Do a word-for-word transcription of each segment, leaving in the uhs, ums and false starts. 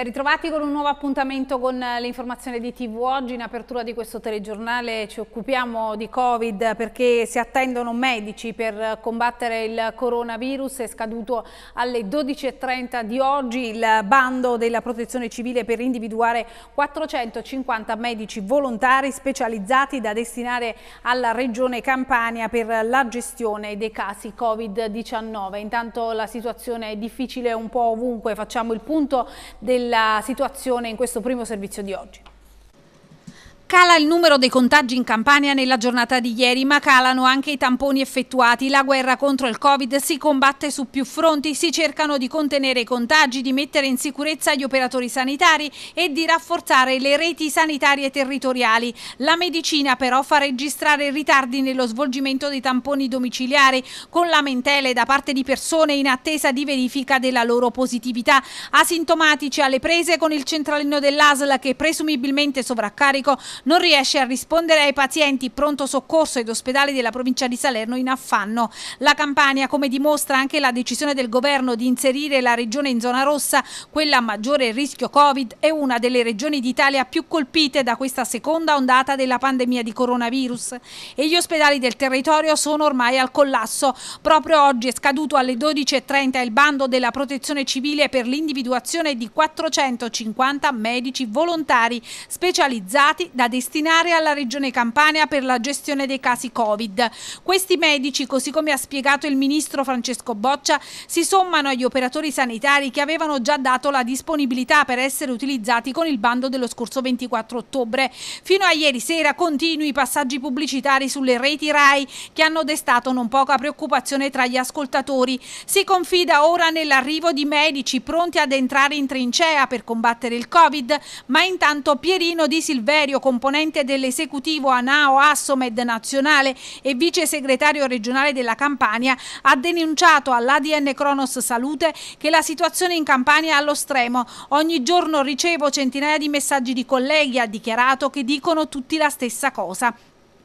Ben ritrovati con un nuovo appuntamento con le informazioni di tivù. Oggi in apertura di questo telegiornale ci occupiamo di Covid perché si attendono medici per combattere il coronavirus. È scaduto alle dodici e trenta di oggi il bando della Protezione Civile per individuare quattrocentocinquanta medici volontari specializzati da destinare alla Regione Campania per la gestione dei casi Covid diciannove. Intanto la situazione è difficile un po' ovunque. Facciamo il punto del la situazione in questo primo servizio di oggi. Cala il numero dei contagi in Campania nella giornata di ieri, ma calano anche i tamponi effettuati. La guerra contro il Covid si combatte su più fronti, si cercano di contenere i contagi, di mettere in sicurezza gli operatori sanitari e di rafforzare le reti sanitarie territoriali. La medicina però fa registrare ritardi nello svolgimento dei tamponi domiciliari, con lamentele da parte di persone in attesa di verifica della loro positività. Asintomatici alle prese con il centralino dell'A S L che presumibilmente sovraccarico non riesce a rispondere ai pazienti. Pronto soccorso ed ospedali della provincia di Salerno in affanno. La Campania, come dimostra anche la decisione del governo di inserire la regione in zona rossa, quella a maggiore rischio Covid, è una delle regioni d'Italia più colpite da questa seconda ondata della pandemia di coronavirus. E gli ospedali del territorio sono ormai al collasso. Proprio oggi è scaduto alle dodici e trenta il bando della Protezione Civile per l'individuazione di quattrocentocinquanta medici volontari specializzati da destinare alla Regione Campania per la gestione dei casi Covid. Questi medici, così come ha spiegato il ministro Francesco Boccia, si sommano agli operatori sanitari che avevano già dato la disponibilità per essere utilizzati con il bando dello scorso ventiquattro ottobre. Fino a ieri sera continui i passaggi pubblicitari sulle reti RAI che hanno destato non poca preoccupazione tra gli ascoltatori. Si confida ora nell'arrivo di medici pronti ad entrare in trincea per combattere il Covid, ma intanto Pierino Di Silverio, componente dell'esecutivo ANAO Assomed nazionale e vice segretario regionale della Campania, ha denunciato all'A D N Cronos Salute che la situazione in Campania è allo stremo. Ogni giorno ricevo centinaia di messaggi di colleghi, ha dichiarato, che dicono tutti la stessa cosa.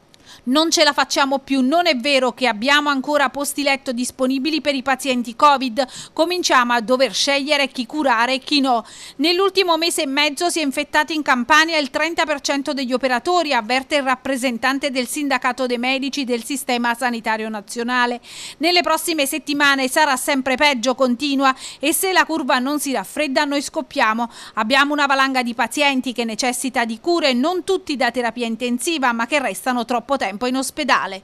Non ce la facciamo più, non è vero che abbiamo ancora posti letto disponibili per i pazienti Covid, cominciamo a dover scegliere chi curare e chi no. Nell'ultimo mese e mezzo si è infettati in Campania il trenta per cento degli operatori, avverte il rappresentante del sindacato dei medici del sistema sanitario nazionale. Nelle prossime settimane sarà sempre peggio, continua, e se la curva non si raffredda noi scoppiamo. Abbiamo una valanga di pazienti che necessita di cure, non tutti da terapia intensiva, ma che restano troppo tempo in ospedale.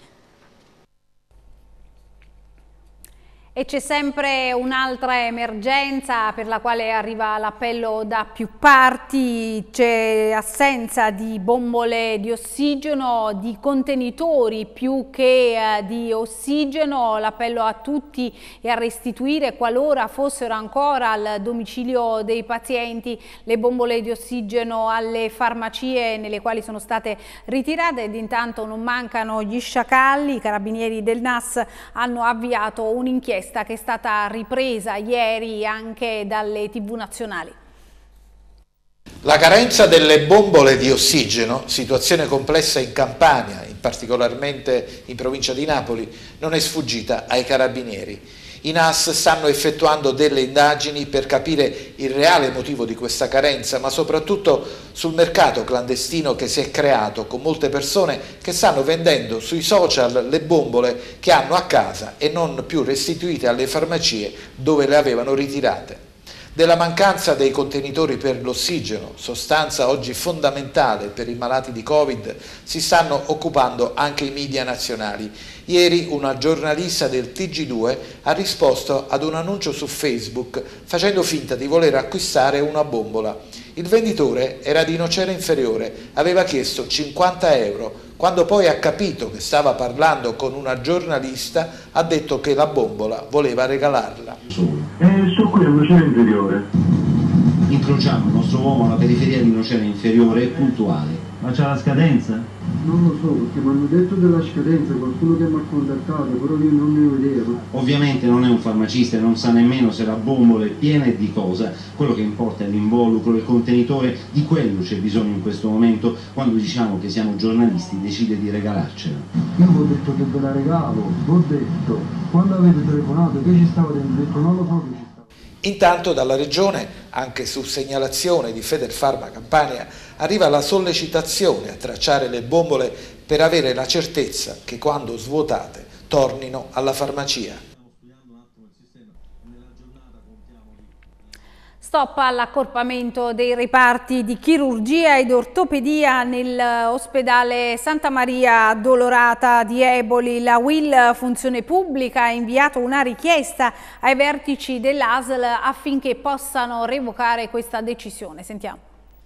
E c'è sempre un'altra emergenza per la quale arriva l'appello da più parti. C'è assenza di bombole di ossigeno, di contenitori più che eh, di ossigeno. L'appello a tutti è a restituire, qualora fossero ancora al domicilio dei pazienti, le bombole di ossigeno alle farmacie nelle quali sono state ritirate. Ed intanto non mancano gli sciacalli. I carabinieri del N A S hanno avviato un'inchiesta che è stata ripresa ieri anche dalle tivù nazionali. La carenza delle bombole di ossigeno, situazione complessa in Campania, in particolarmente in provincia di Napoli, non è sfuggita ai carabinieri. I N A S stanno effettuando delle indagini per capire il reale motivo di questa carenza, ma soprattutto sul mercato clandestino che si è creato con molte persone che stanno vendendo sui social le bombole che hanno a casa e non più restituite alle farmacie dove le avevano ritirate. Della mancanza dei contenitori per l'ossigeno, sostanza oggi fondamentale per i malati di Covid, si stanno occupando anche i media nazionali. Ieri una giornalista del T G due ha risposto ad un annuncio su Facebook facendo finta di voler acquistare una bombola. Il venditore era di Nocera Inferiore, aveva chiesto cinquanta euro. Quando poi ha capito che stava parlando con una giornalista, ha detto che la bombola voleva regalarla. Eh, sto qui a Nocera Inferiore. Incrociamo il nostro uomo alla periferia di Nocera Inferiore e puntuale. Ma c'è la scadenza? Non lo so, perché mi hanno detto della scadenza, qualcuno che mi ha contattato, però io non ne ho idea. Ovviamente non è un farmacista e non sa nemmeno se la bombola è piena e di cosa. Quello che importa è l'involucro, il contenitore, di quello c'è bisogno in questo momento. Quando diciamo che siamo giornalisti decide di regalarcela. Io vi ho detto che ve la regalo, vi ho detto, quando avete telefonato che ci stava dentro, ho detto non lo so che ci stava. Intanto dalla Regione, anche su segnalazione di Federfarma Campania, arriva la sollecitazione a tracciare le bombole per avere la certezza che quando svuotate tornino alla farmacia. Stop all'accorpamento dei reparti di chirurgia ed ortopedia nell'ospedale Santa Maria Addolorata di Eboli. La U I L Funzione Pubblica ha inviato una richiesta ai vertici dell'A S L affinché possano revocare questa decisione. Sentiamo.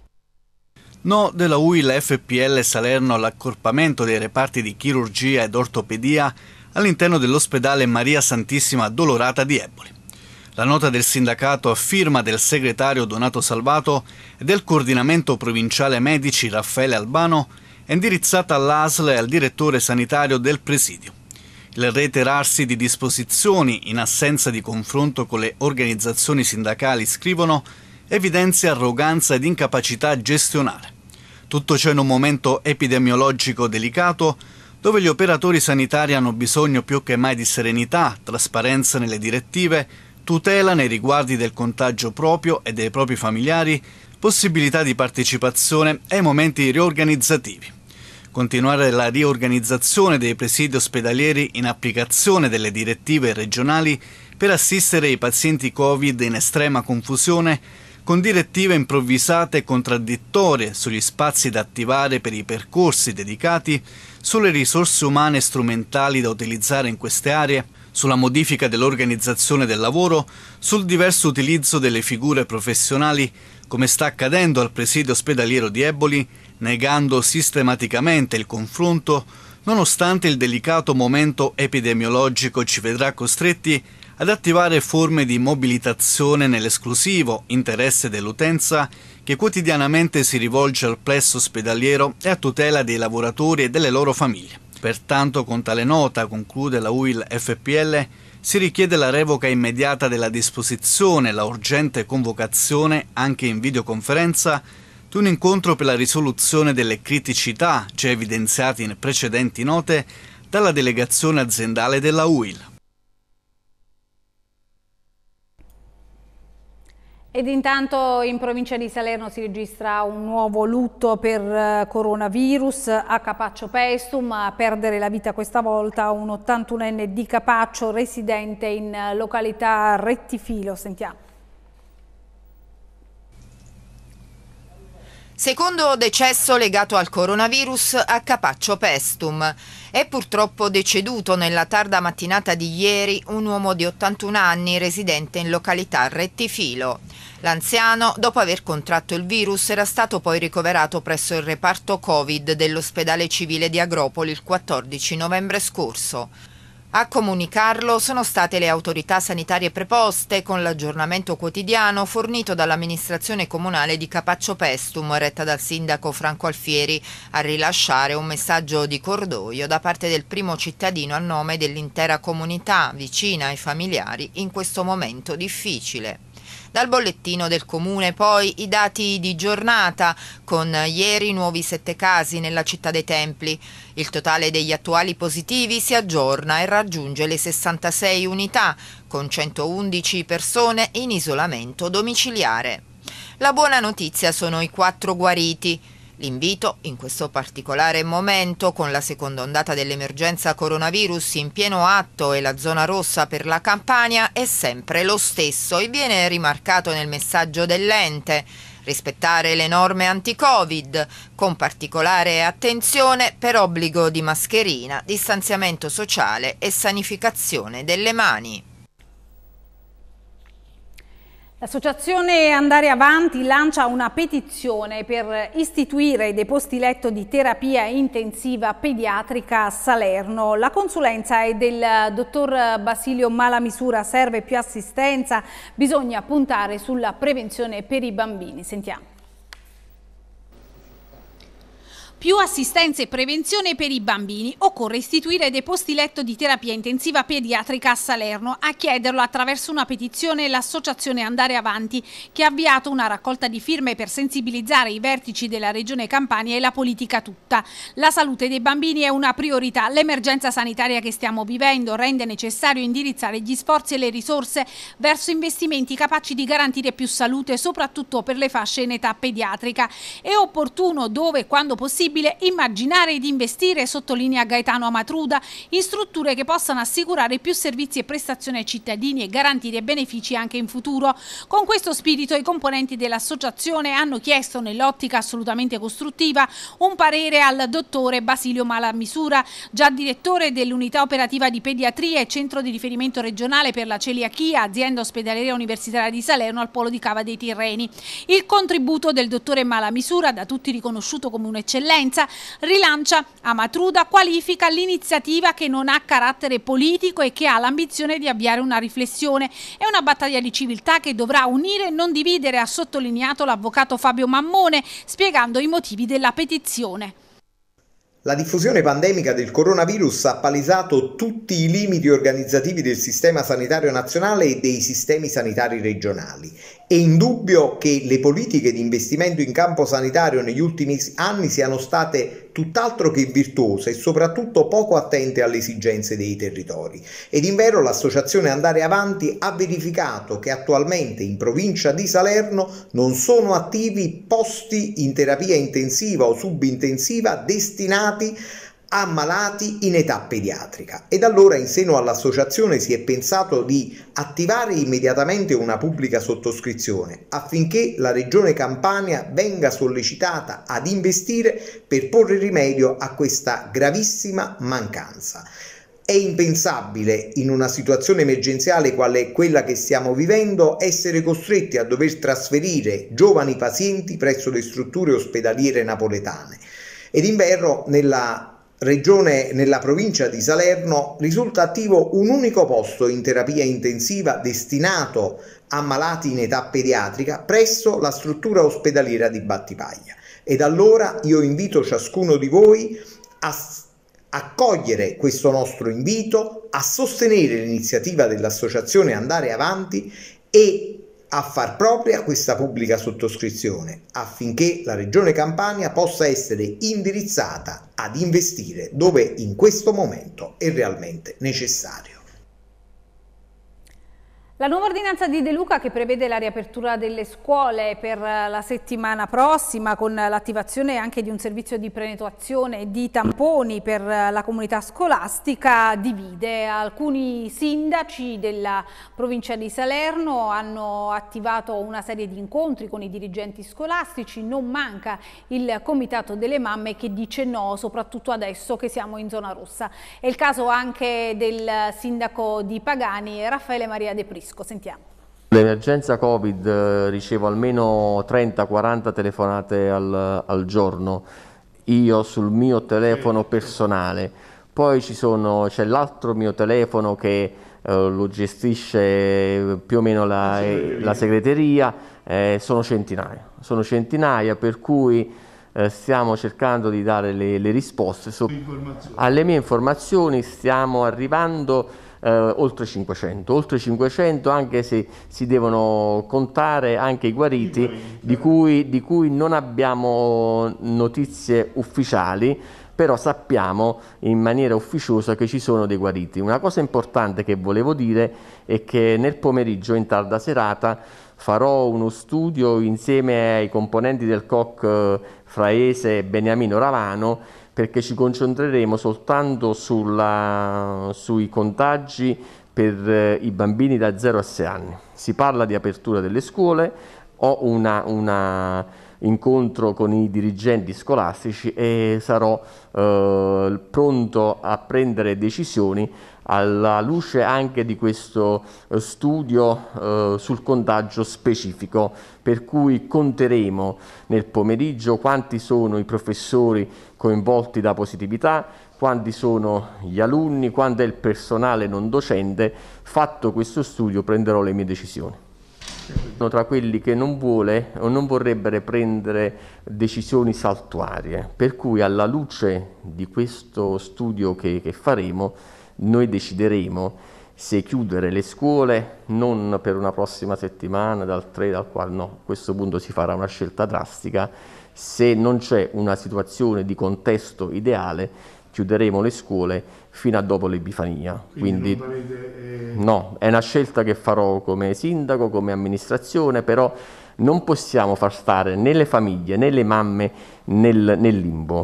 No della U I L F P L Salerno all'accorpamento dei reparti di chirurgia ed ortopedia all'interno dell'ospedale Maria Santissima Addolorata di Eboli. La nota del sindacato a firma del segretario Donato Salvato e del coordinamento provinciale medici Raffaele Albano è indirizzata all'A S L e al direttore sanitario del presidio. Il reiterarsi di disposizioni in assenza di confronto con le organizzazioni sindacali, scrivono, evidenzia arroganza ed incapacità gestionale. Tutto ciò in un momento epidemiologico delicato dove gli operatori sanitari hanno bisogno più che mai di serenità, trasparenza nelle direttive, tutela nei riguardi del contagio proprio e dei propri familiari, possibilità di partecipazione ai momenti riorganizzativi. Continuare la riorganizzazione dei presidi ospedalieri in applicazione delle direttive regionali per assistere i pazienti Covid in estrema confusione, con direttive improvvisate e contraddittorie sugli spazi da attivare per i percorsi dedicati, sulle risorse umane e strumentali da utilizzare in queste aree, sulla modifica dell'organizzazione del lavoro, sul diverso utilizzo delle figure professionali, come sta accadendo al presidio ospedaliero di Eboli, negando sistematicamente il confronto, nonostante il delicato momento epidemiologico ci vedrà costretti ad attivare forme di mobilitazione nell'esclusivo interesse dell'utenza che quotidianamente si rivolge al plesso ospedaliero e a tutela dei lavoratori e delle loro famiglie. Pertanto, con tale nota, conclude la U I L F P L, si richiede la revoca immediata della disposizione e la urgente convocazione, anche in videoconferenza, di un incontro per la risoluzione delle criticità già evidenziate in precedenti note dalla delegazione aziendale della U I L. Ed intanto in provincia di Salerno si registra un nuovo lutto per coronavirus. A Capaccio Paestum a perdere la vita questa volta un ottantunenne di Capaccio residente in località Rettifilo. Sentiamo. Secondo decesso legato al coronavirus a Capaccio Paestum. È purtroppo deceduto nella tarda mattinata di ieri un uomo di ottantuno anni residente in località Rettifilo. L'anziano, dopo aver contratto il virus, era stato poi ricoverato presso il reparto Covid dell'ospedale civile di Agropoli il quattordici novembre scorso. A comunicarlo sono state le autorità sanitarie preposte, con l'aggiornamento quotidiano fornito dall'amministrazione comunale di Capaccio Paestum, retta dal sindaco Franco Alfieri, a rilasciare un messaggio di cordoglio da parte del primo cittadino a nome dell'intera comunità, vicina ai familiari in questo momento difficile. Dal bollettino del comune poi i dati di giornata, con ieri nuovi sette casi nella città dei Templi. Il totale degli attuali positivi si aggiorna e raggiunge le sessantasei unità, con centoundici persone in isolamento domiciliare. La buona notizia sono i quattro guariti. L'invito, in questo particolare momento, con la seconda ondata dell'emergenza coronavirus in pieno atto e la zona rossa per la Campania, è sempre lo stesso e viene rimarcato nel messaggio dell'ente. Rispettare le norme anti-Covid, con particolare attenzione per obbligo di mascherina, distanziamento sociale e sanificazione delle mani. L'associazione Andare Avanti lancia una petizione per istituire dei posti letto di terapia intensiva pediatrica a Salerno. La consulenza è del dottor Basilio Malamisura, serve più assistenza, bisogna puntare sulla prevenzione per i bambini. Sentiamo. Più assistenza e prevenzione per i bambini. Occorre istituire dei posti letto di terapia intensiva pediatrica a Salerno. A chiederlo attraverso una petizione l'associazione Andare Avanti, che ha avviato una raccolta di firme per sensibilizzare i vertici della Regione Campania e la politica tutta. La salute dei bambini è una priorità. L'emergenza sanitaria che stiamo vivendo rende necessario indirizzare gli sforzi e le risorse verso investimenti capaci di garantire più salute, soprattutto per le fasce in età pediatrica. È opportuno, dove e quando possibile, immaginare di investire, sottolinea Gaetano Amatruda, in strutture che possano assicurare più servizi e prestazioni ai cittadini e garantire benefici anche in futuro. Con questo spirito i componenti dell'associazione hanno chiesto, nell'ottica assolutamente costruttiva, un parere al dottore Basilio Malamisura, già direttore dell'unità operativa di pediatria e centro di riferimento regionale per la celiachia, azienda ospedaliera universitaria di Salerno al polo di Cava dei Tirreni. Il contributo del dottore Malamisura, da tutti riconosciuto come un'eccellenza, rilancia Amatruda, qualifica l'iniziativa che non ha carattere politico e che ha l'ambizione di avviare una riflessione. È una battaglia di civiltà che dovrà unire e non dividere, ha sottolineato l'avvocato Fabio Mammone, spiegando i motivi della petizione. La diffusione pandemica del coronavirus ha palesato tutti i limiti organizzativi del sistema sanitario nazionale e dei sistemi sanitari regionali. È indubbio che le politiche di investimento in campo sanitario negli ultimi anni siano state tutt'altro che virtuose e soprattutto poco attente alle esigenze dei territori. Ed invero l'associazione Andare Avanti ha verificato che attualmente in provincia di Salerno non sono attivi posti in terapia intensiva o subintensiva destinati a malati in età pediatrica, ed allora in seno all'associazione si è pensato di attivare immediatamente una pubblica sottoscrizione affinché la Regione Campania venga sollecitata ad investire per porre rimedio a questa gravissima mancanza. È impensabile in una situazione emergenziale quale quella che stiamo vivendo essere costretti a dover trasferire giovani pazienti presso le strutture ospedaliere napoletane, ed invero nella Regione, nella provincia di Salerno, risulta attivo un unico posto in terapia intensiva destinato a malati in età pediatrica presso la struttura ospedaliera di Battipaglia. Ed allora io invito ciascuno di voi a accogliere questo nostro invito, a sostenere l'iniziativa dell'associazione Andare Avanti e a far propria questa pubblica sottoscrizione affinché la Regione Campania possa essere indirizzata ad investire dove in questo momento è realmente necessario. La nuova ordinanza di De Luca, che prevede la riapertura delle scuole per la settimana prossima con l'attivazione anche di un servizio di prenotazione e di tamponi per la comunità scolastica, divide. Alcuni sindaci della provincia di Salerno hanno attivato una serie di incontri con i dirigenti scolastici. Non manca il comitato delle mamme che dice no, soprattutto adesso che siamo in zona rossa. È il caso anche del sindaco di Pagani, Raffaele Maria De Prisco. Sentiamo. L'emergenza Covid, eh, ricevo almeno trenta quaranta telefonate al, al giorno, io sul mio telefono personale, poi ci sono, c'è l'altro mio telefono che eh, lo gestisce più o meno la, eh, la segreteria, eh, sono centinaia, sono centinaia per cui eh, stiamo cercando di dare le, le risposte. So, alle mie informazioni stiamo arrivando Eh, oltre cinquecento, oltre cinquecento, anche se si devono contare anche i guariti di cui, di cui non abbiamo notizie ufficiali, però sappiamo in maniera ufficiosa che ci sono dei guariti. Una cosa importante che volevo dire è che nel pomeriggio, in tarda serata, farò uno studio insieme ai componenti del C O C eh, Fraese e Beniamino Ravano, perché ci concentreremo soltanto sulla, sui contagi per eh, i bambini da zero a sei anni. Si parla di apertura delle scuole, ho un incontro con i dirigenti scolastici e sarò eh, pronto a prendere decisioni alla luce anche di questo eh, studio eh, sul contagio specifico, per cui conteremo nel pomeriggio quanti sono i professori coinvolti da positività, quanti sono gli alunni, quanto è il personale non docente. Fatto questo studio prenderò le mie decisioni. Sono tra quelli che non vuole o non vorrebbero prendere decisioni saltuarie, per cui alla luce di questo studio che, che faremo, noi decideremo se chiudere le scuole non per una prossima settimana, dal tre, dal quale no, a questo punto si farà una scelta drastica. Se non c'è una situazione di contesto ideale, chiuderemo le scuole fino a dopo l'Epifania. Quindi, Quindi avete, eh... no, è una scelta che farò come sindaco, come amministrazione, però non possiamo far stare né le famiglie né le mamme nel, nel limbo.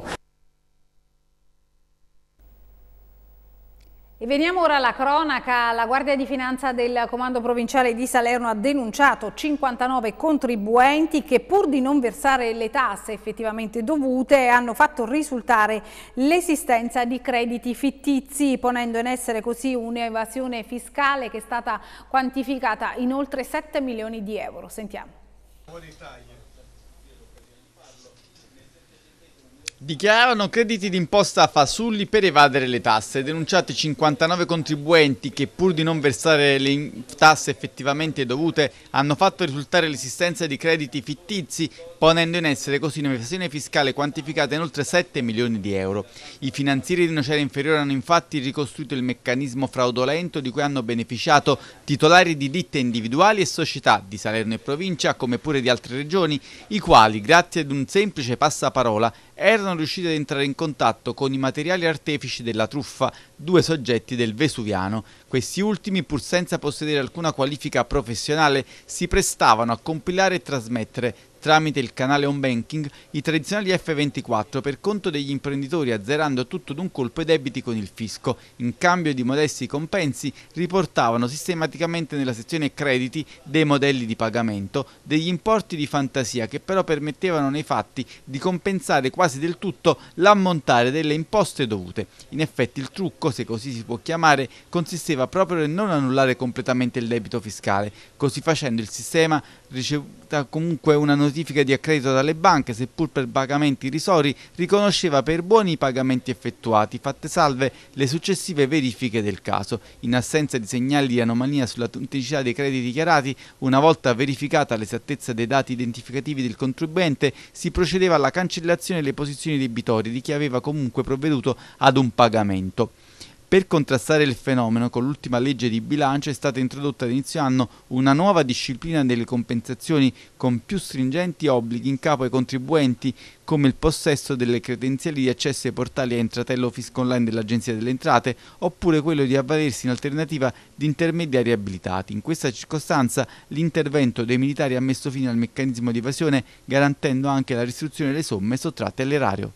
E veniamo ora alla cronaca. La Guardia di Finanza del Comando Provinciale di Salerno ha denunciato cinquantanove contribuenti che, pur di non versare le tasse effettivamente dovute, hanno fatto risultare l'esistenza di crediti fittizi, ponendo in essere così un'evasione fiscale che è stata quantificata in oltre sette milioni di euro. Sentiamo. Dichiaravano crediti d'imposta fasulli per evadere le tasse. Denunciati cinquantanove contribuenti che, pur di non versare le tasse effettivamente dovute, hanno fatto risultare l'esistenza di crediti fittizi, ponendo in essere così un'evasione fiscale quantificata in oltre sette milioni di euro. I finanzieri di Nocera Inferiore hanno infatti ricostruito il meccanismo fraudolento di cui hanno beneficiato titolari di ditte individuali e società di Salerno e provincia, come pure di altre regioni, i quali, grazie ad un semplice passaparola, erano riusciti ad entrare in contatto con i materiali artefici della truffa, due soggetti del Vesuviano. Questi ultimi, pur senza possedere alcuna qualifica professionale, si prestavano a compilare e trasmettere tramite il canale home banking i tradizionali F ventiquattro per conto degli imprenditori, azzerando tutto d'un colpo i debiti con il fisco. In cambio di modesti compensi riportavano sistematicamente nella sezione crediti dei modelli di pagamento degli importi di fantasia che però permettevano nei fatti di compensare quasi del tutto l'ammontare delle imposte dovute. In effetti il trucco, se così si può chiamare, consisteva proprio nel non annullare completamente il debito fiscale. Così facendo il sistema ricevuta comunque una notifica di accredito dalle banche, seppur per pagamenti irrisori, riconosceva per buoni i pagamenti effettuati, fatte salve le successive verifiche del caso. In assenza di segnali di anomalia sull'autenticità dei crediti dichiarati, una volta verificata l'esattezza dei dati identificativi del contribuente, si procedeva alla cancellazione delle posizioni debitorie di chi aveva comunque provveduto ad un pagamento. Per contrastare il fenomeno, con l'ultima legge di bilancio è stata introdotta ad inizio anno una nuova disciplina delle compensazioni con più stringenti obblighi in capo ai contribuenti, come il possesso delle credenziali di accesso ai portali a entratello fisco online dell'Agenzia delle Entrate, oppure quello di avvalersi in alternativa di intermediari abilitati. In questa circostanza l'intervento dei militari ha messo fine al meccanismo di evasione, garantendo anche la restituzione delle somme sottratte all'erario.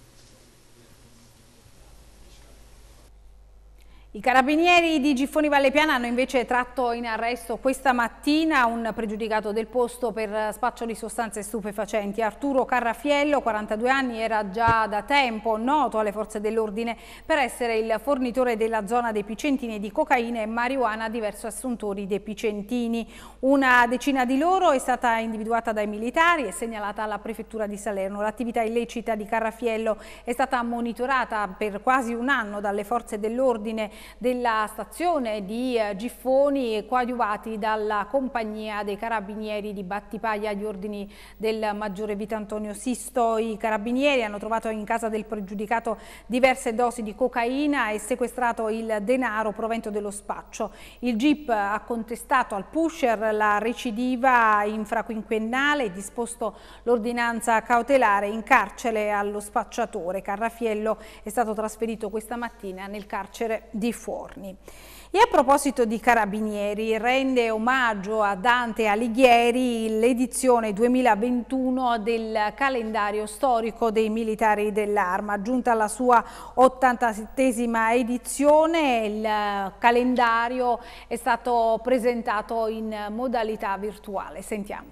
I carabinieri di Giffoni Valle Piana hanno invece tratto in arresto questa mattina un pregiudicato del posto per spaccio di sostanze stupefacenti. Arturo Carrafiello, quarantadue anni, era già da tempo noto alle forze dell'ordine per essere il fornitore della zona dei Picentini di cocaina e marijuana a diversi assuntori dei Picentini. Una decina di loro è stata individuata dai militari e segnalata alla prefettura di Salerno. L'attività illecita di Carrafiello è stata monitorata per quasi un anno dalle forze dell'ordine della stazione di Giffoni, coadiuvati dalla compagnia dei carabinieri di Battipaglia agli ordini del maggiore Vito Antonio Sisto. I carabinieri hanno trovato in casa del pregiudicato diverse dosi di cocaina e sequestrato il denaro provento dello spaccio. Il G I P ha contestato al pusher la recidiva infraquinquennale e disposto l'ordinanza cautelare in carcere allo spacciatore. Carrafiello è stato trasferito questa mattina nel carcere di Forni. E a proposito di carabinieri, rende omaggio a Dante Alighieri l'edizione duemilaventuno del calendario storico dei militari dell'Arma. Giunta alla sua ottantasettesima edizione, il calendario è stato presentato in modalità virtuale. Sentiamo.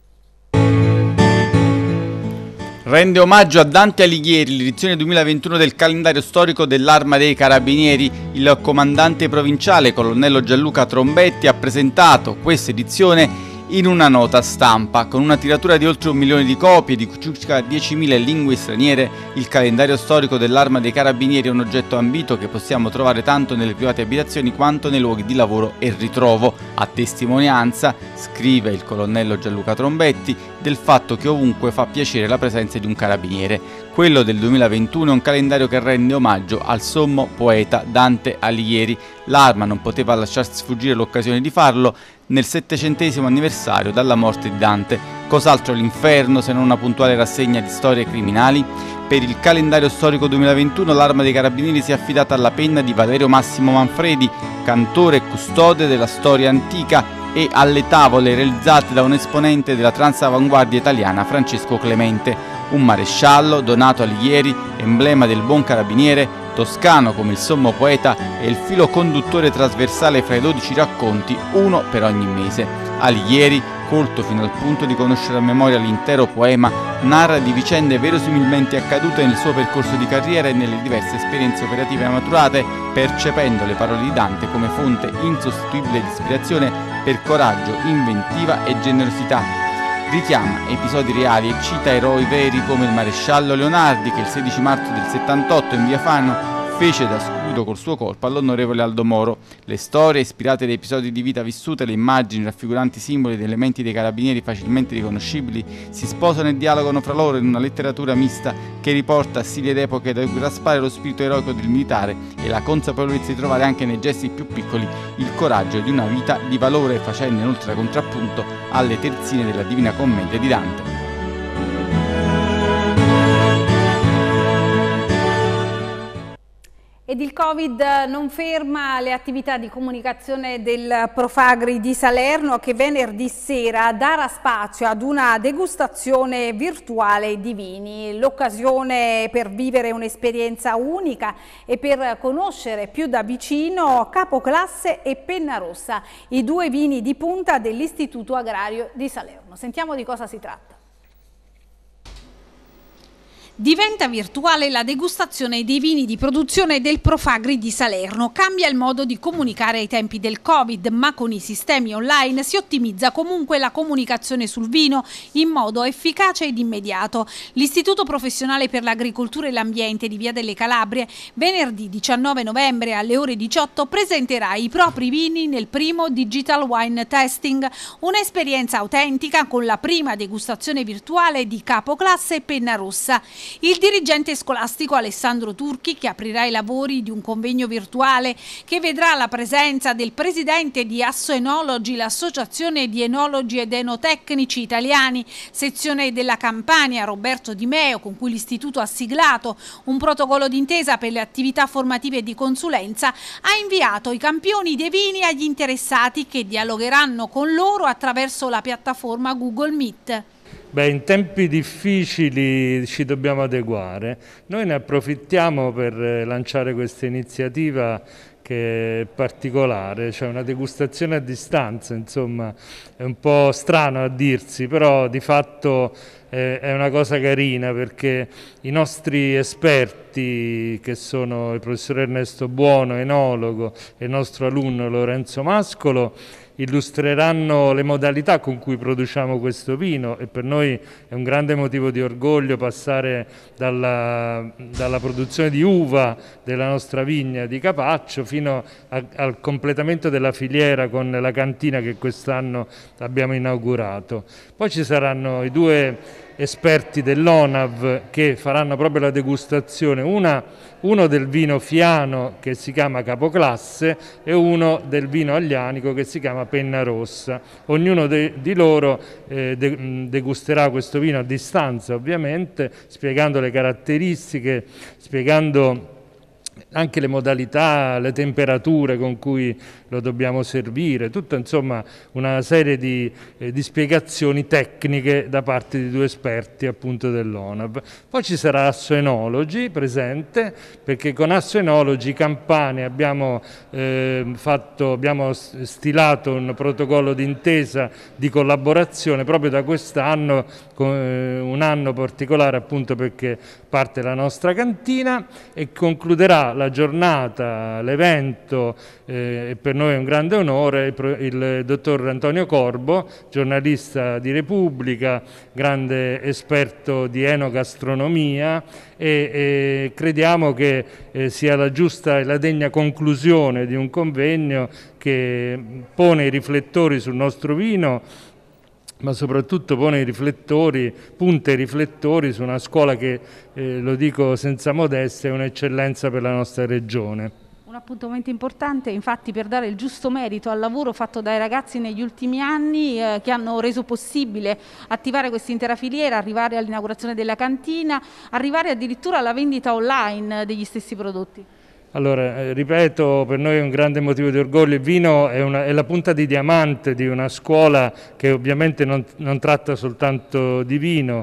Rende omaggio a Dante Alighieri l'edizione duemilaventuno del calendario storico dell'Arma dei Carabinieri. Il comandante provinciale, colonnello Gianluca Trombetti, ha presentato questa edizione in una nota stampa. Con una tiratura di oltre un milione di copie di circa diecimila lingue straniere, il calendario storico dell'Arma dei Carabinieri è un oggetto ambito che possiamo trovare tanto nelle private abitazioni quanto nei luoghi di lavoro e ritrovo, a testimonianza, scrive il colonnello Gianluca Trombetti, del fatto che ovunque fa piacere la presenza di un carabiniere. Quello del duemilaventuno è un calendario che rende omaggio al sommo poeta Dante Alighieri. L'Arma non poteva lasciarsi sfuggire l'occasione di farlo nel settecentesimo anniversario dalla morte di Dante. Cos'altro è l'inferno se non una puntuale rassegna di storie criminali? Per il calendario storico duemilaventuno l'Arma dei Carabinieri si è affidata alla penna di Valerio Massimo Manfredi, cantore e custode della storia antica, e alle tavole realizzate da un esponente della transavanguardia italiana, Francesco Clemente, un maresciallo Donato Alighieri, emblema del buon carabiniere, toscano come il sommo poeta e il filo conduttore trasversale fra i dodici racconti, uno per ogni mese. Alighieri, colto fino al punto di conoscere a memoria l'intero poema, narra di vicende verosimilmente accadute nel suo percorso di carriera e nelle diverse esperienze operative maturate, percependo le parole di Dante come fonte insostituibile di ispirazione per coraggio, inventiva e generosità. Richiama episodi reali e cita eroi veri come il maresciallo Leonardi che il sedici marzo del settantotto in via Fano fece da scudo col suo colpo all'onorevole Aldo Moro. Le storie, ispirate da episodi di vita vissute, le immagini raffiguranti simboli ed elementi dei carabinieri facilmente riconoscibili, si sposano e dialogano fra loro in una letteratura mista che riporta stili ed epoche da cui traspare lo spirito eroico del militare e la consapevolezza di trovare anche nei gesti più piccoli il coraggio di una vita di valore, facendo inoltre contrappunto alle terzine della Divina Commedia di Dante. Ed il Covid non ferma le attività di comunicazione del Profagri di Salerno, che venerdì sera darà spazio ad una degustazione virtuale di vini, l'occasione per vivere un'esperienza unica e per conoscere più da vicino Capoclasse e Pennarossa, i due vini di punta dell'Istituto Agrario di Salerno. Sentiamo di cosa si tratta. Diventa virtuale la degustazione dei vini di produzione del Profagri di Salerno. Cambia il modo di comunicare ai tempi del Covid, ma con i sistemi online si ottimizza comunque la comunicazione sul vino in modo efficace ed immediato. L'Istituto Professionale per l'Agricoltura e l'Ambiente di Via delle Calabrie venerdì diciannove novembre alle ore diciotto presenterà i propri vini nel primo Digital Wine Tasting, un'esperienza autentica con la prima degustazione virtuale di Capoclasse e Pennarossa. Il dirigente scolastico Alessandro Turchi, che aprirà i lavori di un convegno virtuale che vedrà la presenza del presidente di Assoenologi, l'associazione di enologi ed enotecnici italiani, sezione della Campania, Roberto Di Meo, con cui l'istituto ha siglato un protocollo d'intesa per le attività formative e di consulenza, ha inviato i campioni dei vini agli interessati che dialogheranno con loro attraverso la piattaforma Google Meet. Beh, in tempi difficili ci dobbiamo adeguare. Noi ne approfittiamo per lanciare questa iniziativa che è particolare, cioè una degustazione a distanza, insomma, è un po' strano a dirsi, però di fatto è una cosa carina perché i nostri esperti, che sono il professor Ernesto Buono, enologo, e il nostro alunno Lorenzo Mascolo, illustreranno le modalità con cui produciamo questo vino, e per noi è un grande motivo di orgoglio passare dalla, dalla produzione di uva della nostra vigna di Capaccio fino a, al completamento della filiera con la cantina che quest'anno abbiamo inaugurato. Poi ci saranno i due esperti dell'ONAV che faranno proprio la degustazione, una, uno del vino fiano che si chiama Capoclasse e uno del vino aglianico che si chiama Pennarossa. Ognuno de, di loro eh, de, degusterà questo vino a distanza, ovviamente, spiegando le caratteristiche, spiegando anche le modalità, le temperature con cui lo dobbiamo servire, tutta insomma una serie di, eh, di spiegazioni tecniche da parte di due esperti appunto dell'ONAV. Poi ci sarà Assoenologi presente, perché con Assoenologi Campania abbiamo, eh, fatto, abbiamo stilato un protocollo d'intesa di collaborazione proprio da quest'anno, eh, un anno particolare appunto perché parte la nostra cantina, e concluderà la giornata, l'evento, eh, per noi è un grande onore, il, il dottor Antonio Corbo, giornalista di Repubblica, grande esperto di enogastronomia, e, e crediamo che eh, sia la giusta e la degna conclusione di un convegno che pone i riflettori sul nostro vino, ma soprattutto pone i riflettori, punta i riflettori su una scuola che, eh, lo dico senza modestia, è un'eccellenza per la nostra regione. Un appuntamento importante, infatti, per dare il giusto merito al lavoro fatto dai ragazzi negli ultimi anni eh, che hanno reso possibile attivare questa intera filiera, arrivare all'inaugurazione della cantina, arrivare addirittura alla vendita online degli stessi prodotti. Allora, eh, ripeto, per noi è un grande motivo di orgoglio. Il vino è, una, è la punta di diamante di una scuola che ovviamente non, non tratta soltanto di vino.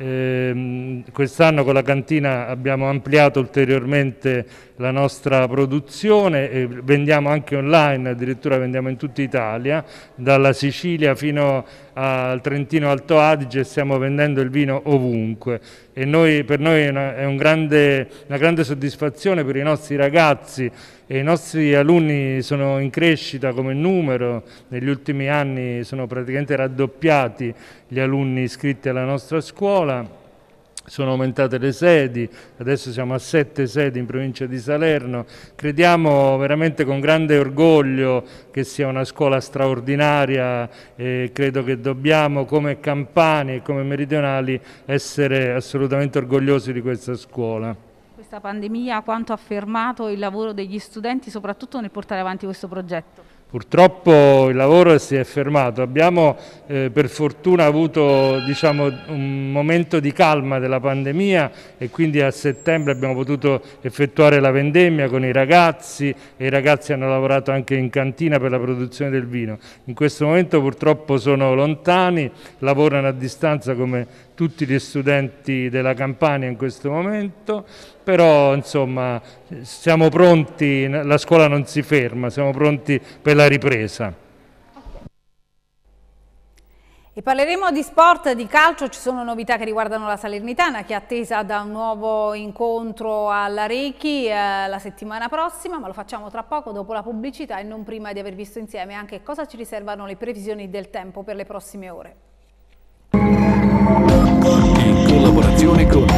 Eh, quest'anno con la cantina abbiamo ampliato ulteriormente la nostra produzione e vendiamo anche online, addirittura vendiamo in tutta Italia, dalla Sicilia fino al Trentino Alto Adige stiamo vendendo il vino ovunque, e noi, per noi è, una, è un grande, una grande soddisfazione per i nostri ragazzi, e i nostri alunni sono in crescita come numero. Negli ultimi anni sono praticamente raddoppiati gli alunni iscritti alla nostra scuola, sono aumentate le sedi, adesso siamo a sette sedi in provincia di Salerno. Crediamo veramente con grande orgoglio che sia una scuola straordinaria, e credo che dobbiamo, come campani e come meridionali, essere assolutamente orgogliosi di questa scuola. Questa pandemia quanto ha fermato il lavoro degli studenti, soprattutto nel portare avanti questo progetto? Purtroppo il lavoro si è fermato, abbiamo eh, per fortuna avuto, diciamo, un momento di calma della pandemia, e quindi a settembre abbiamo potuto effettuare la vendemmia con i ragazzi, e i ragazzi hanno lavorato anche in cantina per la produzione del vino. In questo momento purtroppo sono lontani, lavorano a distanza come tutti gli studenti della Campania in questo momento, però insomma siamo pronti, la scuola non si ferma, siamo pronti per la ripresa. E parleremo di sport, di calcio. Ci sono novità che riguardano la Salernitana, che è attesa da un nuovo incontro all'Arechi eh, la settimana prossima, ma lo facciamo tra poco dopo la pubblicità e non prima di aver visto insieme anche cosa ci riservano le previsioni del tempo per le prossime ore. In collaborazione con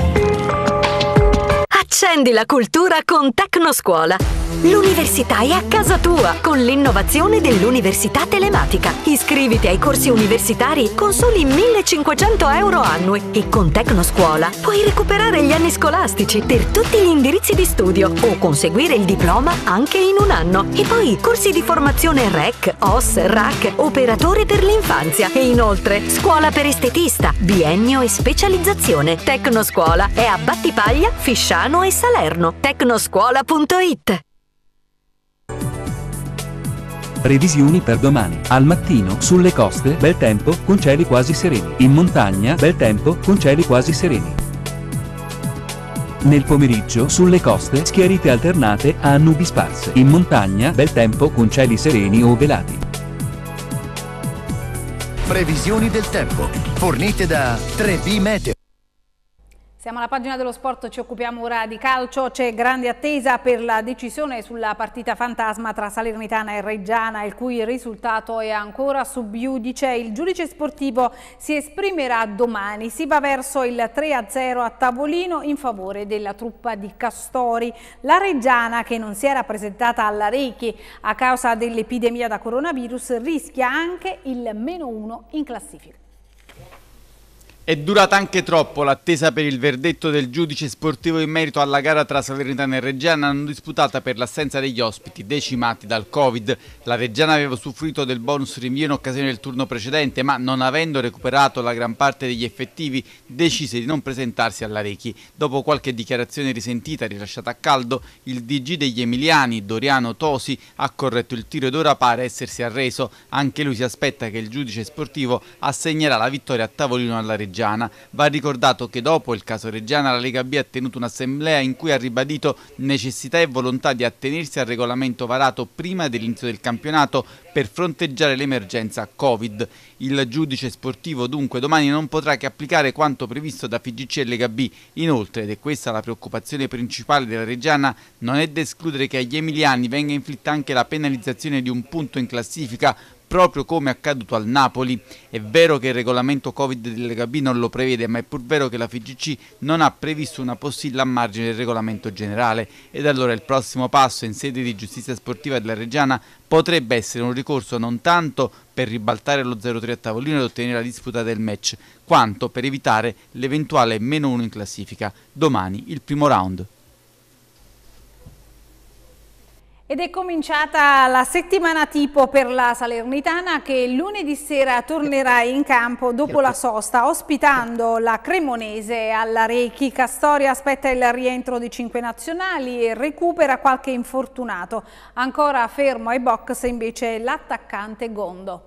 Accendi la cultura con Tecnoscuola. L'università è a casa tua con l'innovazione dell'Università Telematica. Iscriviti ai corsi universitari con soli millecinquecento euro annui, e con Tecnoscuola puoi recuperare gli anni scolastici per tutti gli indirizzi di studio o conseguire il diploma anche in un anno. E poi corsi di formazione R E C, O S, R A C, operatore per l'infanzia, e inoltre scuola per estetista, biennio e specializzazione. Tecnoscuola è a Battipaglia, Fisciano e Salerno. tecnoscuola punto it. Previsioni per domani. Al mattino, sulle coste, bel tempo, con cieli quasi sereni. In montagna, bel tempo, con cieli quasi sereni. Nel pomeriggio, sulle coste, schiarite alternate a nubi sparse. In montagna, bel tempo, con cieli sereni o velati. Previsioni del tempo, fornite da tre B Meteo. Siamo alla pagina dello sport, ci occupiamo ora di calcio. C'è grande attesa per la decisione sulla partita fantasma tra Salernitana e Reggiana, il cui risultato è ancora sub iudice. Il giudice sportivo si esprimerà domani. Si va verso il tre a zero a tavolino in favore della truppa di Castori. La Reggiana, che non si era presentata all'Arechi a causa dell'epidemia da coronavirus, rischia anche il meno uno in classifica. È durata anche troppo l'attesa per il verdetto del giudice sportivo in merito alla gara tra Salernitana e Reggiana, non disputata per l'assenza degli ospiti decimati dal Covid. La Reggiana aveva usufruito del bonus rinvio in occasione del turno precedente, ma non avendo recuperato la gran parte degli effettivi decise di non presentarsi all'Arechi. Dopo qualche dichiarazione risentita rilasciata a caldo, il D G degli emiliani, Doriano Tosi, ha corretto il tiro ed ora pare essersi arreso. Anche lui si aspetta che il giudice sportivo assegnerà la vittoria a tavolino alla Reggiana. Reggiana. Va ricordato che dopo il caso Reggiana la Lega B ha tenuto un'assemblea in cui ha ribadito necessità e volontà di attenersi al regolamento varato prima dell'inizio del campionato per fronteggiare l'emergenza Covid. Il giudice sportivo dunque domani non potrà che applicare quanto previsto da F I G C e Lega B. Inoltre, ed è questa la preoccupazione principale della Reggiana, non è da escludere che agli emiliani venga inflitta anche la penalizzazione di un punto in classifica, proprio come accaduto al Napoli. È vero che il regolamento Covid della Lega B non lo prevede, ma è pur vero che la F I G C non ha previsto una postilla a margine del regolamento generale, ed allora il prossimo passo in sede di giustizia sportiva della Reggiana potrebbe essere un ricorso non tanto per ribaltare lo zero tre a tavolino ed ottenere la disputa del match, quanto per evitare l'eventuale meno uno in classifica. Domani il primo round. Ed è cominciata la settimana tipo per la Salernitana, che lunedì sera tornerà in campo dopo la sosta, ospitando la Cremonese all'Arechi. Castoria aspetta il rientro di cinque nazionali e recupera qualche infortunato. Ancora fermo ai box invece l'attaccante Gondo.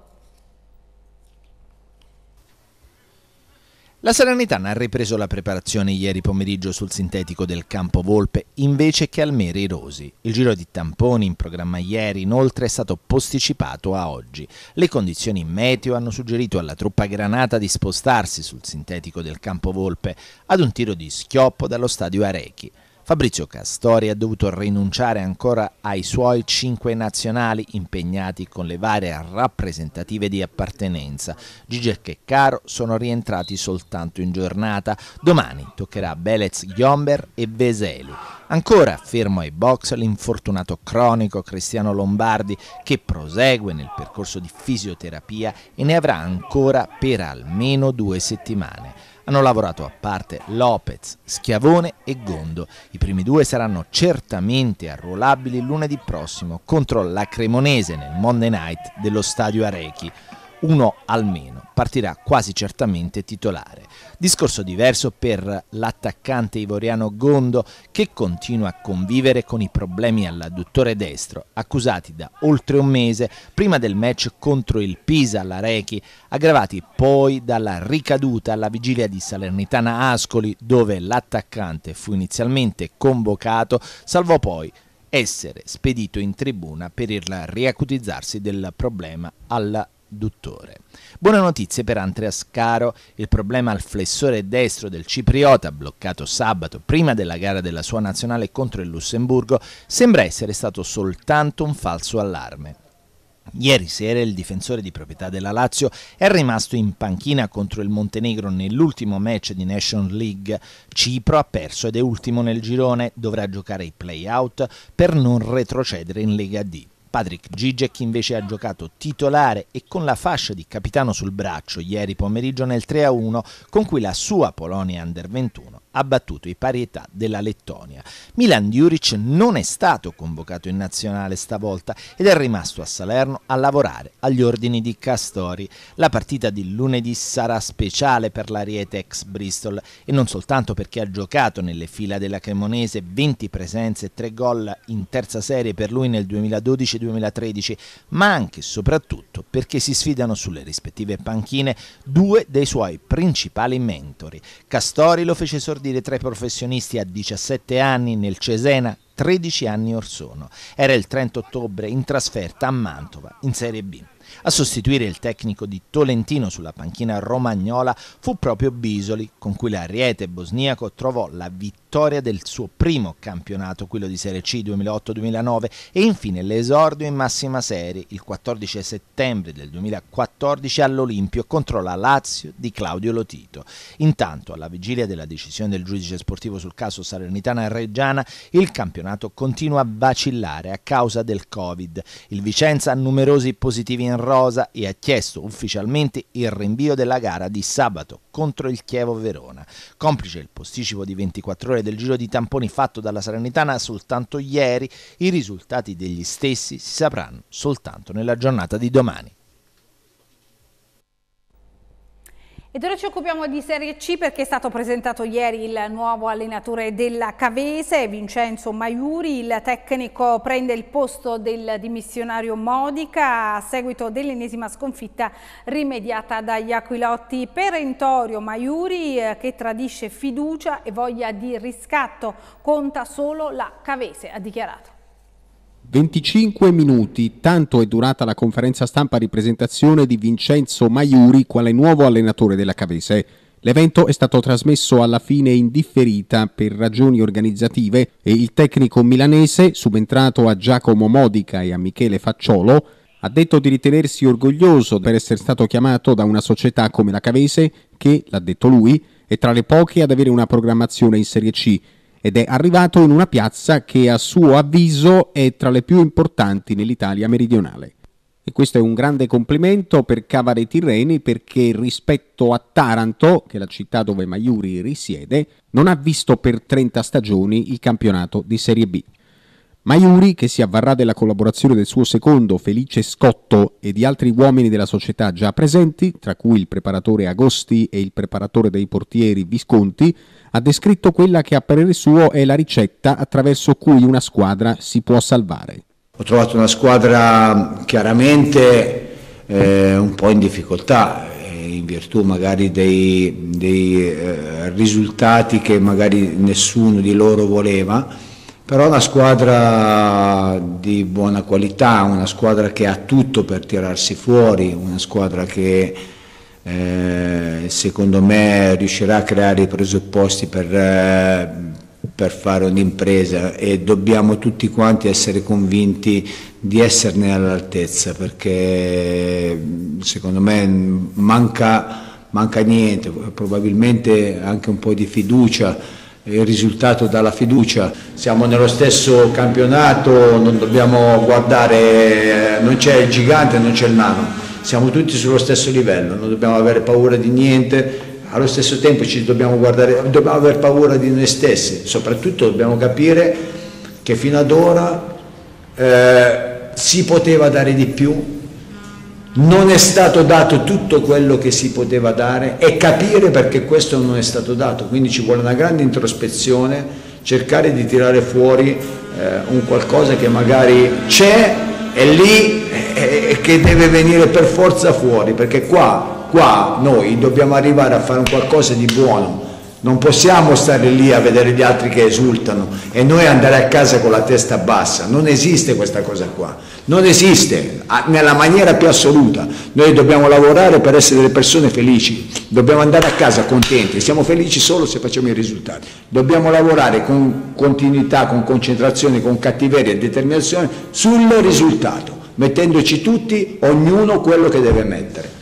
La Salernitana ha ripreso la preparazione ieri pomeriggio sul sintetico del Campo Volpe invece che al Meri Rosi. Il giro di tamponi in programma ieri inoltre è stato posticipato a oggi. Le condizioni meteo hanno suggerito alla truppa granata di spostarsi sul sintetico del Campo Volpe ad un tiro di schioppo dallo stadio Arechi. Fabrizio Castori ha dovuto rinunciare ancora ai suoi cinque nazionali impegnati con le varie rappresentative di appartenenza. Gigek e Caro sono rientrati soltanto in giornata. Domani toccherà a Belez, Ghiomber e Veseli. Ancora fermo ai box l'infortunato cronico Cristiano Lombardi, che prosegue nel percorso di fisioterapia e ne avrà ancora per almeno due settimane. Hanno lavorato a parte Lopez, Schiavone e Gondo. I primi due saranno certamente arruolabili lunedì prossimo contro la Cremonese nel Monday Night dello stadio Arechi. Uno almeno partirà quasi certamente titolare. Discorso diverso per l'attaccante ivoriano Gondo, che continua a convivere con i problemi all'adduttore destro, accusati da oltre un mese prima del match contro il Pisa all'Arechi, aggravati poi dalla ricaduta alla vigilia di Salernitana Ascoli, dove l'attaccante fu inizialmente convocato, salvò poi essere spedito in tribuna per il riacutizzarsi del problema alla Duttore. Buone notizie per Andreas Caro. Il problema al flessore destro del cipriota, bloccato sabato prima della gara della sua nazionale contro il Lussemburgo, sembra essere stato soltanto un falso allarme. Ieri sera il difensore di proprietà della Lazio è rimasto in panchina contro il Montenegro nell'ultimo match di Nations League. Cipro ha perso ed è ultimo nel girone, dovrà giocare i play-out per non retrocedere in Lega D. Patrick Gigek invece ha giocato titolare e con la fascia di capitano sul braccio ieri pomeriggio nel tre a uno con cui la sua Polonia Under ventuno ha battuto i pari età della Lettonia. Milan Djuric non è stato convocato in nazionale stavolta ed è rimasto a Salerno a lavorare agli ordini di Castori. La partita di lunedì sarà speciale per l'Ariete ex Bristol e non soltanto perché ha giocato nelle fila della Cremonese, venti presenze e tre gol in terza serie per lui nel duemiladodici duemilatredici, ma anche e soprattutto perché si sfidano sulle rispettive panchine due dei suoi principali mentori. Castori lo fece esordire tra i professionisti a diciassette anni nel Cesena, tredici anni or sono. Era il trenta ottobre in trasferta a Mantova, in Serie B. A sostituire il tecnico di Tolentino sulla panchina romagnola fu proprio Bisoli, con cui l'Ariete bosniaco trovò la vittoria del suo primo campionato, quello di Serie C duemilaotto duemilanove, e infine l'esordio in massima serie il quattordici settembre del duemilaquattordici all'Olimpio contro la Lazio di Claudio Lotito. Intanto, alla vigilia della decisione del giudice sportivo sul caso Salernitana e Reggiana, il campionato continua a vacillare a causa del Covid. Il Vicenza ha numerosi positivi in rosa e ha chiesto ufficialmente il rinvio della gara di sabato contro il Chievo Verona. Complice il posticipo di ventiquattro ore del giro di tamponi fatto dalla Salernitana soltanto ieri, i risultati degli stessi si sapranno soltanto nella giornata di domani. Ed ora ci occupiamo di Serie C perché è stato presentato ieri il nuovo allenatore della Cavese, Vincenzo Maiuri. Il tecnico prende il posto del dimissionario Modica a seguito dell'ennesima sconfitta rimediata dagli Aquilotti. Perentorio Maiuri eh, che tradisce fiducia e voglia di riscatto, conta solo la Cavese, ha dichiarato. venticinque minuti, tanto è durata la conferenza stampa di presentazione di Vincenzo Maiuri quale nuovo allenatore della Cavese. L'evento è stato trasmesso alla fine in differita per ragioni organizzative e il tecnico milanese, subentrato a Giacomo Modica e a Michele Facciolo, ha detto di ritenersi orgoglioso per essere stato chiamato da una società come la Cavese che, l'ha detto lui, è tra le poche ad avere una programmazione in Serie C, ed è arrivato in una piazza che a suo avviso è tra le più importanti nell'Italia meridionale. E questo è un grande complimento per Cavare Tirreni perché rispetto a Taranto, che è la città dove Maiuri risiede, non ha visto per trenta stagioni il campionato di Serie B. Maiuri, che si avvarrà della collaborazione del suo secondo Felice Scotto e di altri uomini della società già presenti, tra cui il preparatore Agosti e il preparatore dei portieri Visconti, ha descritto quella che a parere suo è la ricetta attraverso cui una squadra si può salvare. Ho trovato una squadra chiaramente eh, un po' in difficoltà, eh, in virtù magari dei, dei eh, risultati che magari nessuno di loro voleva, però una squadra di buona qualità, una squadra che ha tutto per tirarsi fuori, una squadra che eh, secondo me riuscirà a creare i presupposti per, eh, per fare un'impresa, e dobbiamo tutti quanti essere convinti di esserne all'altezza, perché secondo me manca, manca niente, probabilmente anche un po' di fiducia. Il risultato dalla fiducia, siamo nello stesso campionato, non dobbiamo guardare, non c'è il gigante, non c'è il nano, siamo tutti sullo stesso livello, non dobbiamo avere paura di niente, allo stesso tempo ci dobbiamo guardare, dobbiamo aver paura di noi stessi, soprattutto dobbiamo capire che fino ad ora eh, si poteva dare di più, non è stato dato tutto quello che si poteva dare, e capire perché questo non è stato dato, quindi ci vuole una grande introspezione, cercare di tirare fuori eh, un qualcosa che magari c'è, è lì e eh, che deve venire per forza fuori, perché qua, qua noi dobbiamo arrivare a fare un qualcosa di buono, non possiamo stare lì a vedere gli altri che esultano e noi andare a casa con la testa bassa, non esiste questa cosa qua, non esiste nella maniera più assoluta. Noi dobbiamo lavorare per essere delle persone felici, dobbiamo andare a casa contenti, siamo felici solo se facciamo i risultati, dobbiamo lavorare con continuità, con concentrazione, con cattiveria e determinazione sul risultato, mettendoci tutti, ognuno quello che deve mettere.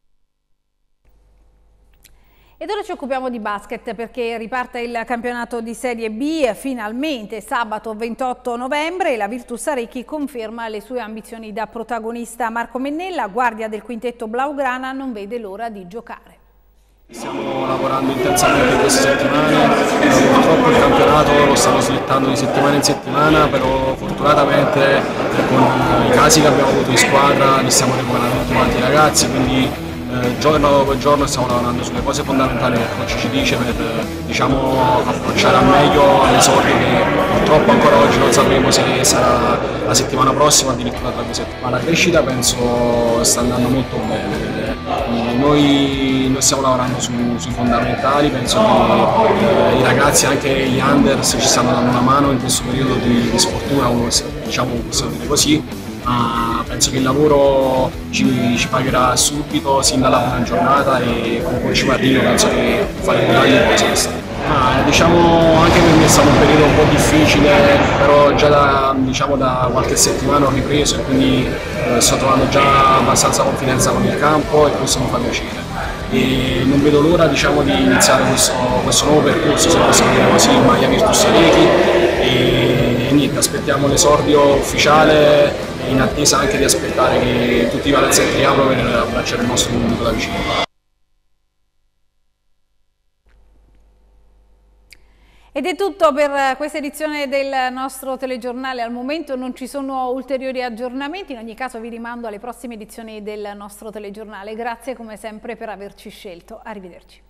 Ed ora ci occupiamo di basket perché riparte il campionato di Serie B finalmente sabato ventotto novembre e la Virtus Arechi conferma le sue ambizioni da protagonista. Marco Mennella, guardia del quintetto Blaugrana, non vede l'ora di giocare. Stiamo lavorando intensamente queste settimane, purtroppo il campionato lo stiamo slittando di settimana in settimana, però fortunatamente con i casi che abbiamo avuto in squadra li stiamo recuperando tutti quanti i ragazzi, quindi Eh, giorno dopo giorno stiamo lavorando sulle cose fondamentali che il coach ci dice per diciamo, approcciare al meglio all'esordio, che purtroppo ancora oggi non sapremo se sarà la settimana prossima o addirittura tra due settimane. Ma la crescita penso sta andando molto bene, eh, noi, noi stiamo lavorando su, sui fondamentali, penso che eh, i ragazzi, anche gli unders, ci stanno dando una mano in questo periodo di, di sfortuna, diciamo, possiamo dire così. Ma penso che il lavoro ci, ci pagherà subito, sin dalla prima giornata, e con Coach Martino penso che faremo grandi cose quest'anno. Ah, diciamo anche per me è stato un periodo un po' difficile, però già da, diciamo, da qualche settimana ho ripreso e quindi eh, sto trovando già abbastanza confidenza con il campo e questo mi fa piacere. E non vedo l'ora, diciamo, di iniziare questo, questo nuovo percorso, se possiamo dire così, in maglia Virtus Arechi, e, e niente, aspettiamo l'esordio ufficiale, in attesa anche di aspettare che tutti i palazzetti riaprono per abbracciare il nostro pubblico da vicino. Ed è tutto per questa edizione del nostro telegiornale. Al momento non ci sono ulteriori aggiornamenti, in ogni caso vi rimando alle prossime edizioni del nostro telegiornale. Grazie come sempre per averci scelto. Arrivederci.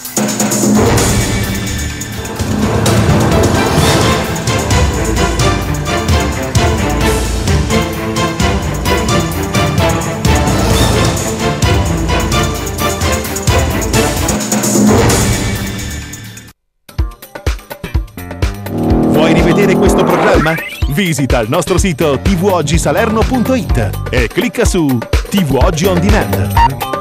Vuoi rivedere questo programma? Visita il nostro sito tivù oggi salerno punto it e clicca su Tivù Oggi On Demand.